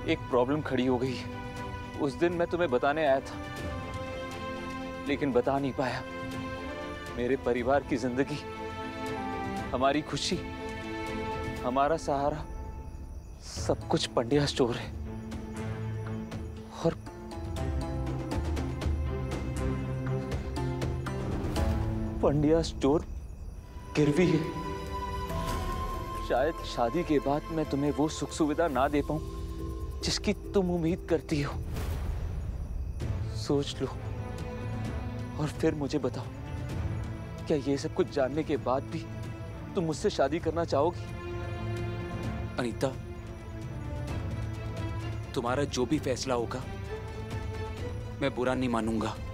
एक प्रॉब्लम खड़ी हो गई। उस दिन मैं तुम्हें बताने आया था, लेकिन बता नहीं पाया। मेरे परिवार की जिंदगी, हमारी खुशी, हमारा सहारा, सब कुछ पंड्या स्टोर है। और पंड्या स्टोर गिरवी है। शायद शादी के बाद मैं तुम्हें वो सुख सुविधा ना दे पाऊं जिसकी तुम उम्मीद करती हो। सोच लो और फिर मुझे बताओ, क्या ये सब कुछ जानने के बाद भी तुम मुझसे शादी करना चाहोगी? अनीता, तुम्हारा जो भी फैसला होगा मैं बुरा नहीं मानूंगा।